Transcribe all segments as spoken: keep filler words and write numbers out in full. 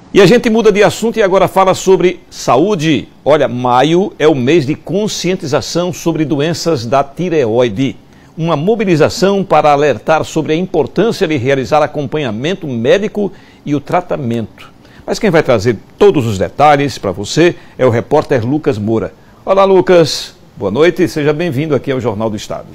E a gente muda de assunto e agora fala sobre saúde. Olha, maio é o mês de conscientização sobre doenças da tireoide. Uma mobilização para alertar sobre a importância de realizar acompanhamento médico e o tratamento. Mas quem vai trazer todos os detalhes para você é o repórter Lucas Moura. Olá, Lucas. Boa noite e seja bem-vindo aqui ao Jornal do Estado.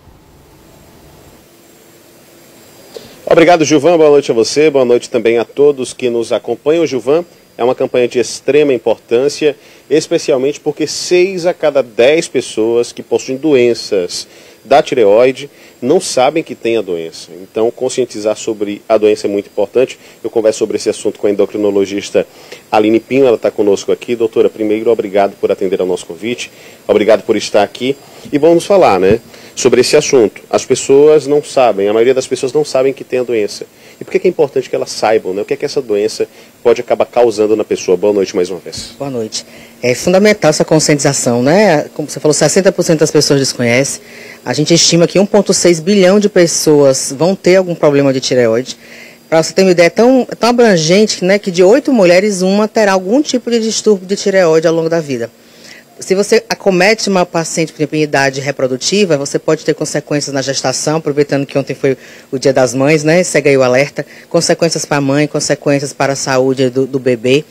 Obrigado, Gilvan. Boa noite a você. Boa noite também a todos que nos acompanham. Gilvan, é uma campanha de extrema importância, especialmente porque seis a cada dez pessoas que possuem doenças da tireoide não sabem que tem a doença. Então, conscientizar sobre a doença é muito importante. Eu converso sobre esse assunto com a endocrinologista Aline Pinho, ela está conosco aqui. Doutora, primeiro, obrigado por atender ao nosso convite, obrigado por estar aqui. E vamos falar, né, sobre esse assunto. As pessoas não sabem, a maioria das pessoas não sabem que tem a doença. E por que é importante que elas saibam, né? O que é que essa doença pode acabar causando na pessoa? Boa noite mais uma vez. Boa noite. É fundamental essa conscientização, né? Como você falou, sessenta por cento das pessoas desconhecem. A gente estima que um vírgula seis bilhão de pessoas vão ter algum problema de tireoide. Para você ter uma ideia, é tão, é tão abrangente, né, que de oito mulheres, uma terá algum tipo de distúrbio de tireoide ao longo da vida. Se você acomete uma paciente, por exemplo, em idade reprodutiva, você pode ter consequências na gestação, aproveitando que ontem foi o Dia das Mães, né? Segue aí o alerta. Consequências para a mãe, consequências para a saúde do, do bebê.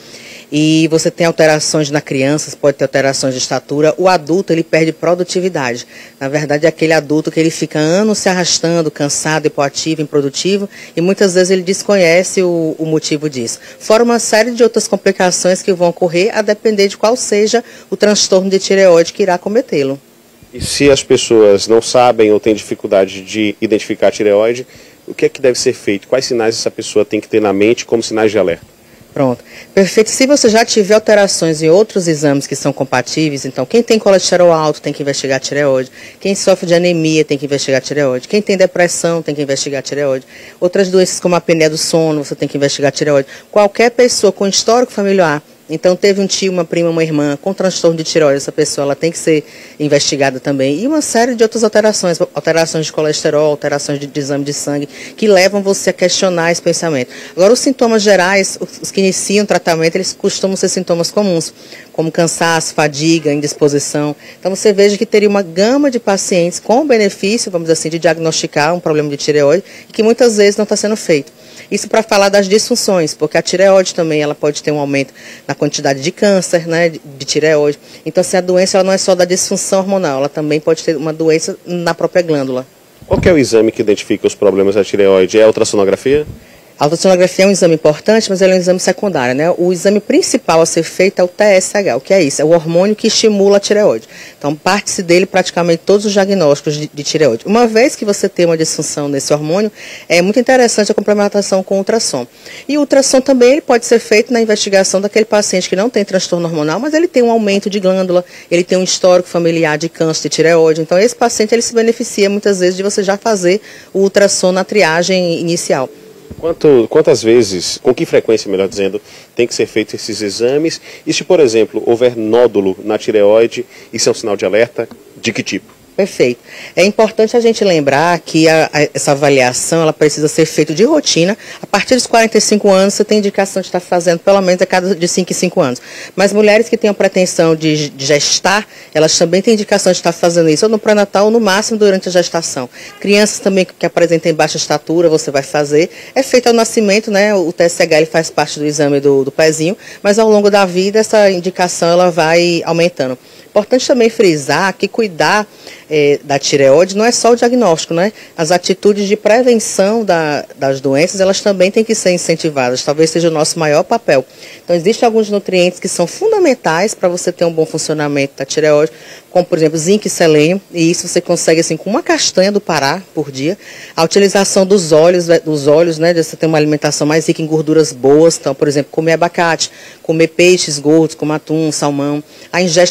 E você tem alterações na criança, pode ter alterações de estatura. O adulto, ele perde produtividade. Na verdade, é aquele adulto que ele fica anos se arrastando, cansado, hipoativo, improdutivo, e muitas vezes ele desconhece o, o motivo disso. Fora uma série de outras complicações que vão ocorrer a depender de qual seja o transtorno de tireoide que irá cometê-lo. E se as pessoas não sabem ou têm dificuldade de identificar a tireoide, o que é que deve ser feito? Quais sinais essa pessoa tem que ter na mente como sinais de alerta? Pronto. Perfeito. Se você já tiver alterações em outros exames que são compatíveis, então quem tem colesterol alto tem que investigar a tireoide, quem sofre de anemia tem que investigar a tireoide, quem tem depressão tem que investigar a tireoide, outras doenças como a apneia do sono, você tem que investigar a tireoide. Qualquer pessoa com histórico familiar, então teve um tio, uma prima, uma irmã com transtorno de tireoide, essa pessoa ela tem que ser investigada também. E uma série de outras alterações, alterações de colesterol, alterações de, de exame de sangue, que levam você a questionar esse pensamento. Agora, os sintomas gerais, os, os que iniciam o tratamento, eles costumam ser sintomas comuns, como cansaço, fadiga, indisposição. Então você veja que teria uma gama de pacientes com benefício, vamos dizer assim, de diagnosticar um problema de tireoide, e que muitas vezes não está sendo feito. Isso para falar das disfunções, porque a tireoide também ela pode ter um aumento na quantidade de câncer, né, de, de tireoide. Então, se a doença ela não é só da disfunção hormonal, ela também pode ter uma doença na própria glândula. Qual que é o exame que identifica os problemas da tireoide? É a ultrassonografia? A ultrassonografia é um exame importante, mas ele é um exame secundário, né? O exame principal a ser feito é o T S H. O que é isso? É o hormônio que estimula a tireoide. Então, parte-se dele praticamente todos os diagnósticos de, de tireoide. Uma vez que você tem uma disfunção nesse hormônio, é muito interessante a complementação com o ultrassom. E o ultrassom também ele pode ser feito na investigação daquele paciente que não tem transtorno hormonal, mas ele tem um aumento de glândula, ele tem um histórico familiar de câncer de tireoide. Então, esse paciente ele se beneficia muitas vezes de você já fazer o ultrassom na triagem inicial. Quanto, quantas vezes, com que frequência, melhor dizendo, tem que ser feito esses exames? E se, por exemplo, houver nódulo na tireoide, isso é um sinal de alerta? De que tipo? Perfeito. É importante a gente lembrar que a, a, essa avaliação ela precisa ser feita de rotina. A partir dos quarenta e cinco anos, você tem indicação de estar fazendo pelo menos a cada de cinco em cinco anos. Mas mulheres que têm a pretensão de, de gestar, elas também têm indicação de estar fazendo isso, ou no pré-natal ou no máximo durante a gestação. Crianças também que apresentem baixa estatura, você vai fazer. É feito ao nascimento, né? O T S H ele faz parte do exame do, do pezinho, mas ao longo da vida essa indicação ela vai aumentando. Importante também frisar que cuidar é, da tireoide não é só o diagnóstico, né? As atitudes de prevenção da, das doenças, elas também têm que ser incentivadas, talvez seja o nosso maior papel. Então, existem alguns nutrientes que são fundamentais para você ter um bom funcionamento da tireoide, como, por exemplo, zinco e selênio, e isso você consegue, assim, com uma castanha do Pará por dia. A utilização dos óleos, dos óleos, né, de você ter uma alimentação mais rica em gorduras boas, então, por exemplo, comer abacate, comer peixes gordos, como atum, salmão, a ingesta de iodo,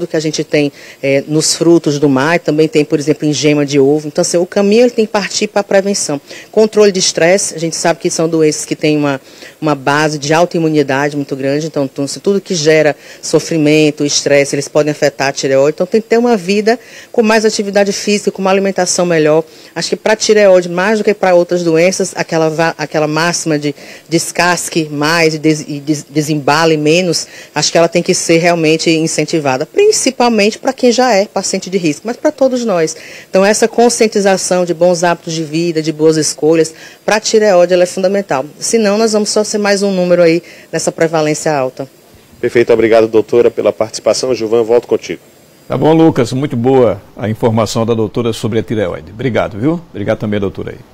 conteúdo que a gente tem é, nos frutos do mar, também tem, por exemplo, em gema de ovo. Então, assim, o caminho ele tem que partir para a prevenção. Controle de estresse, a gente sabe que são doenças que têm uma, uma base de autoimunidade muito grande, então, então assim, tudo que gera sofrimento, estresse, eles podem afetar a tireoide. Então, tem que ter uma vida com mais atividade física, com uma alimentação melhor. Acho que para a tireoide, mais do que para outras doenças, aquela, aquela máxima de descasque mais e, des, e des, desembale menos, acho que ela tem que ser realmente incentivada, principalmente para quem já é paciente de risco, mas para todos nós. Então, essa conscientização de bons hábitos de vida, de boas escolhas, para a tireoide ela é fundamental. Senão, nós vamos só ser mais um número aí nessa prevalência alta. Perfeito, obrigado, doutora, pela participação. Gilvan, volto contigo. Tá bom, Lucas, muito boa a informação da doutora sobre a tireoide. Obrigado, viu? Obrigado também, doutora aí.